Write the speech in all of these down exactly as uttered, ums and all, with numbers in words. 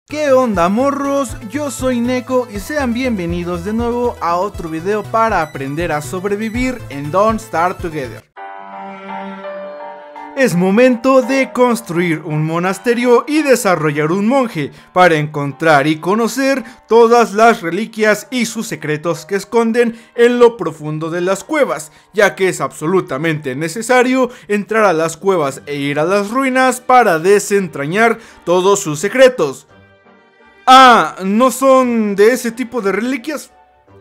¿Qué onda, morros? Yo soy Neko y sean bienvenidos de nuevo a otro video para aprender a sobrevivir en Don't Starve Together. Es momento de construir un monasterio y desarrollar un monje para encontrar y conocer todas las reliquias y sus secretos que esconden en lo profundo de las cuevas, ya que es absolutamente necesario entrar a las cuevas e ir a las ruinas para desentrañar todos sus secretos. Ah, ¿no son de ese tipo de reliquias?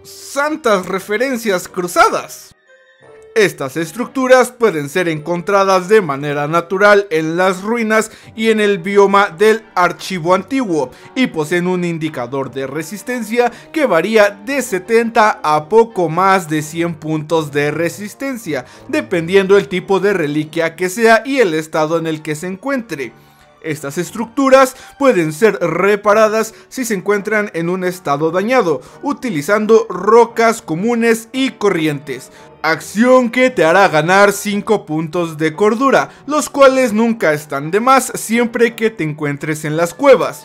Santas referencias cruzadas. Estas estructuras pueden ser encontradas de manera natural en las ruinas y en el bioma del archivo antiguo, y poseen un indicador de resistencia que varía de setenta a poco más de cien puntos de resistencia, dependiendo el tipo de reliquia que sea y el estado en el que se encuentre. Estas estructuras pueden ser reparadas si se encuentran en un estado dañado, utilizando rocas comunes y corrientes. Acción que te hará ganar cinco puntos de cordura, los cuales nunca están de más siempre que te encuentres en las cuevas.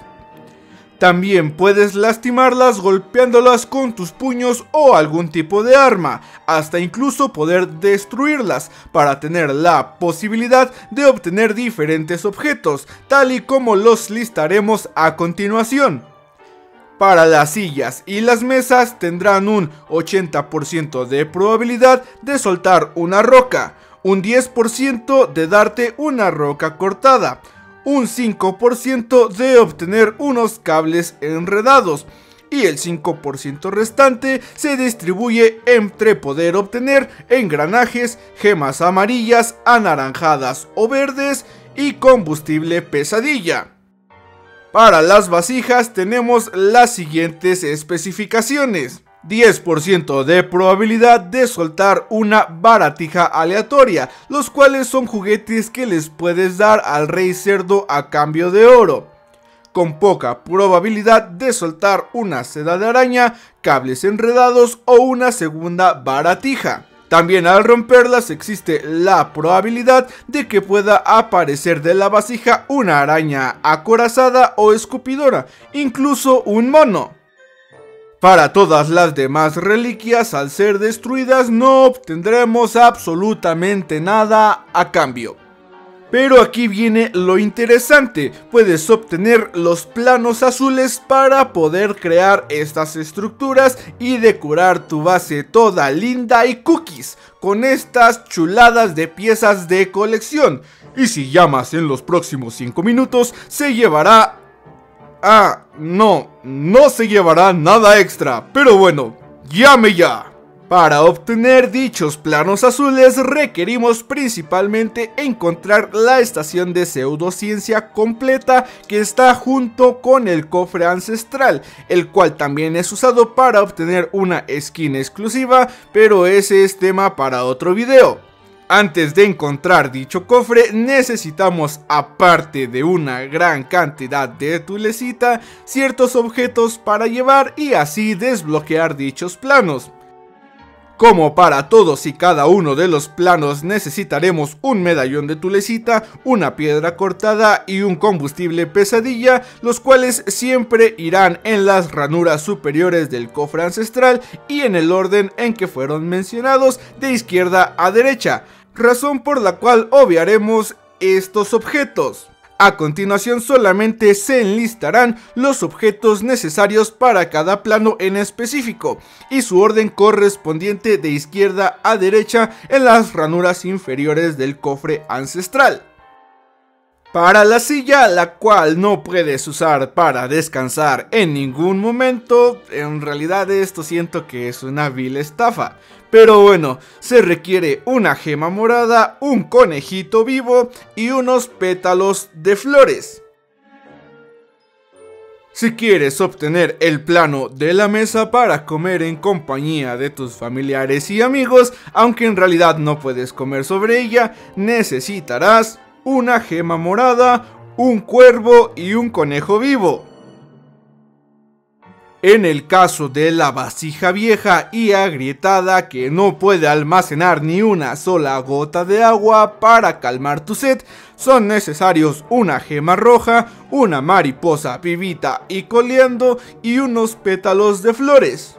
También puedes lastimarlas golpeándolas con tus puños o algún tipo de arma, hasta incluso poder destruirlas para tener la posibilidad de obtener diferentes objetos, tal y como los listaremos a continuación. Para las sillas y las mesas tendrán un ochenta por ciento de probabilidad de soltar una roca, un diez por ciento de darte una roca cortada, un cinco por ciento de obtener unos cables enredados y el cinco por ciento restante se distribuye entre poder obtener engranajes, gemas amarillas, anaranjadas o verdes y combustible pesadilla. Para las vasijas tenemos las siguientes especificaciones: diez por ciento de probabilidad de soltar una baratija aleatoria, los cuales son juguetes que les puedes dar al rey cerdo a cambio de oro. Con poca probabilidad de soltar una seda de araña, cables enredados o una segunda baratija. También al romperlas existe la probabilidad de que pueda aparecer de la vasija una araña acorazada o escupidora, incluso un mono. Para todas las demás reliquias, al ser destruidas no obtendremos absolutamente nada a cambio. Pero aquí viene lo interesante: puedes obtener los planos azules para poder crear estas estructuras y decorar tu base toda linda y cookies con estas chuladas de piezas de colección. Y si llamas en los próximos cinco minutos se llevará... Ah, no, no se llevará nada extra, pero bueno, llame ya. Para obtener dichos planos azules requerimos principalmente encontrar la estación de pseudociencia completa que está junto con el cofre ancestral, el cual también es usado para obtener una skin exclusiva, pero ese es tema para otro video. Antes de encontrar dicho cofre necesitamos, aparte de una gran cantidad de tulecita, ciertos objetos para llevar y así desbloquear dichos planos. Como para todos y cada uno de los planos necesitaremos un medallón de tulecita, una piedra cortada y un combustible pesadilla, los cuales siempre irán en las ranuras superiores del cofre ancestral y en el orden en que fueron mencionados, de izquierda a derecha, razón por la cual obviaremos estos objetos. A continuación solamente se enlistarán los objetos necesarios para cada plano en específico y su orden correspondiente de izquierda a derecha en las ranuras inferiores del cofre ancestral. Para la silla, la cual no puedes usar para descansar en ningún momento, en realidad esto siento que es una vil estafa. Pero bueno, se requiere una gema morada, un conejito vivo y unos pétalos de flores. Si quieres obtener el plano de la mesa para comer en compañía de tus familiares y amigos, aunque en realidad no puedes comer sobre ella, necesitarás una gema morada, un cuervo y un conejo vivo. En el caso de la vasija vieja y agrietada que no puede almacenar ni una sola gota de agua, para calmar tu sed son necesarios una gema roja, una mariposa vivita y coleando y unos pétalos de flores.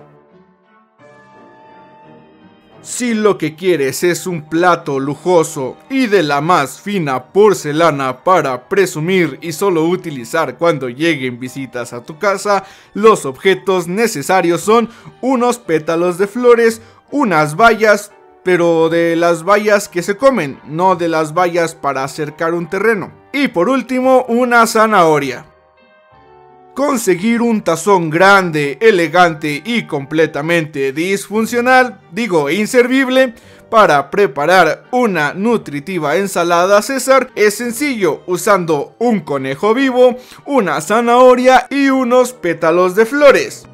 Si lo que quieres es un plato lujoso y de la más fina porcelana para presumir y solo utilizar cuando lleguen visitas a tu casa, los objetos necesarios son unos pétalos de flores, unas bayas, pero de las bayas que se comen, no de las bayas para acercar un terreno. Y por último, una zanahoria. Conseguir un tazón grande, elegante y completamente disfuncional, digo inservible, para preparar una nutritiva ensalada César es sencillo, usando un conejo vivo, una zanahoria y unos pétalos de flores.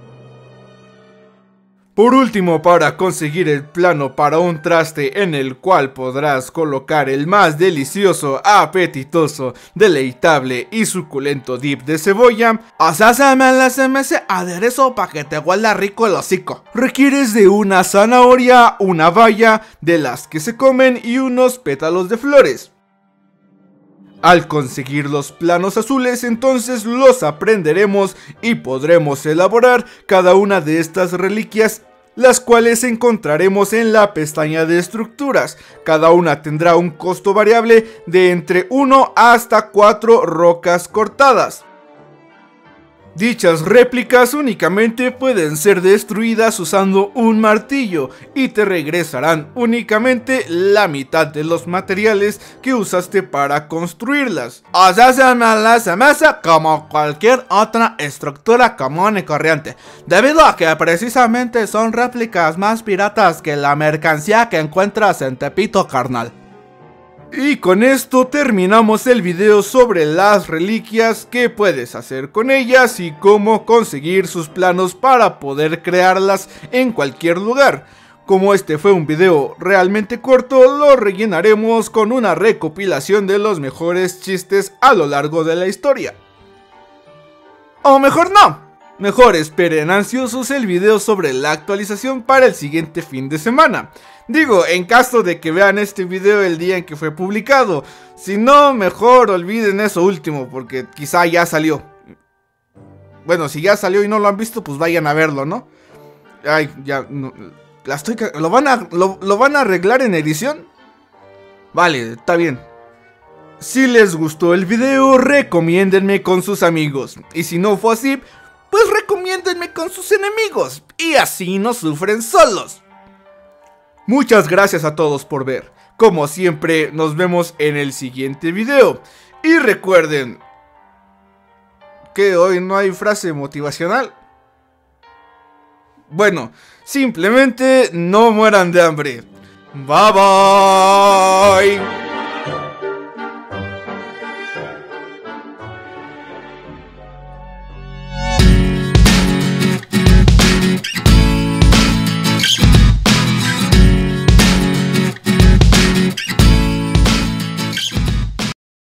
Por último, para conseguir el plano para un traste en el cual podrás colocar el más delicioso, apetitoso, deleitable y suculento dip de cebolla, haceme ese aderezo para que te huela rico el hocico. Requieres de una zanahoria, una baya de las que se comen y unos pétalos de flores. Al conseguir los planos azules, entonces los aprenderemos y podremos elaborar cada una de estas reliquias, las cuales encontraremos en la pestaña de estructuras. Cada una tendrá un costo variable de entre uno hasta cuatro rocas cortadas. Dichas réplicas únicamente pueden ser destruidas usando un martillo y te regresarán únicamente la mitad de los materiales que usaste para construirlas. O sea, se me hace como cualquier otra estructura común y corriente, debido a que precisamente son réplicas más piratas que la mercancía que encuentras en Tepito, carnal. Y con esto terminamos el video sobre las reliquias, qué puedes hacer con ellas y cómo conseguir sus planos para poder crearlas en cualquier lugar. Como este fue un video realmente corto, lo rellenaremos con una recopilación de los mejores chistes a lo largo de la historia. O mejor no, mejor esperen ansiosos el video sobre la actualización para el siguiente fin de semana. Digo, en caso de que vean este video el día en que fue publicado. Si no, mejor olviden eso último, porque quizá ya salió. Bueno, si ya salió y no lo han visto, pues vayan a verlo, ¿no? Ay, ya, no, la estoy... ¿Lo van a, lo, lo van a arreglar en edición? Vale, está bien. Si les gustó el video, recomiéndenme con sus amigos. Y si no fue así, pues recomiéndenme con sus enemigos. Y así no sufren solos. Muchas gracias a todos por ver. Como siempre, nos vemos en el siguiente video. Y recuerden que hoy no hay frase motivacional. Bueno, simplemente no mueran de hambre. Bye bye.